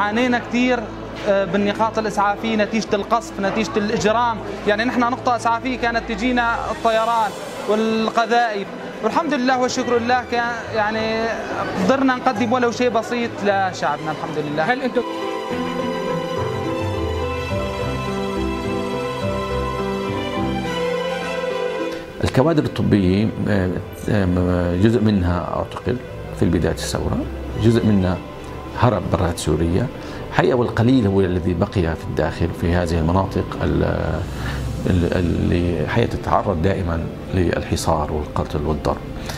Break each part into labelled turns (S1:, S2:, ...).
S1: عانينا كثير بالنقاط الإسعافية نتيجة القصف، نتيجة الإجرام. يعني نحن نقطة إسعافية كانت تجينا الطيران والقذائف، والحمد لله والشكر لله كان يعني قدرنا نقدم ولو شيء بسيط لشعبنا الحمد لله.
S2: هل أنتم
S3: الكوادر الطبية جزء منها اعتقل في بداية الثورة، جزء منها هرب برات سوريا، حقيقة والقليل هو الذي بقي في الداخل في هذه المناطق اللي حقيقة تتعرض دائما للحصار والقتل والضرب.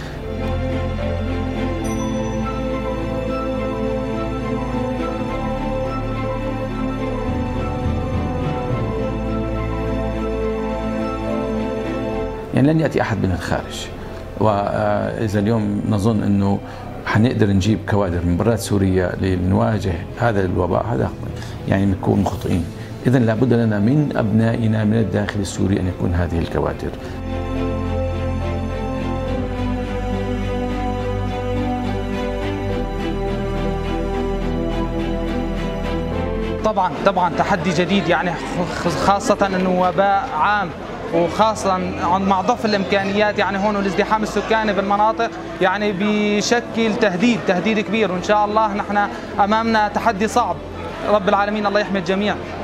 S3: يعني لن يأتي أحد من الخارج، وإذا اليوم نظن أنه حنقدر نجيب كوادر من برات سوريا لنواجه هذا الوباء، هذا يعني بنكون مخطئين. إذا لابد لنا من أبنائنا من الداخل السوري أن يكون هذه الكوادر.
S1: طبعا تحدي جديد، يعني خاصة انه وباء عام، وخاصة مع ضعف الامكانيات. يعني هون الازدحام السكاني بالمناطق يعني بيشكل تهديد كبير، وان شاء الله نحن امامنا تحدي صعب. رب العالمين الله يحمي الجميع.